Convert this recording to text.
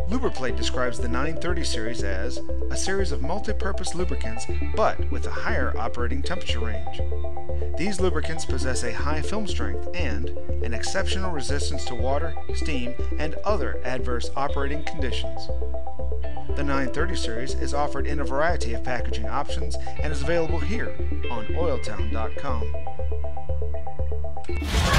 Lubriplate describes the 930 series as a series of multi-purpose lubricants but with a higher operating temperature range. These lubricants possess a high film strength and an exceptional resistance to water, steam, and other adverse operating conditions. The 930 series is offered in a variety of packaging options and is available here on oiltown.com.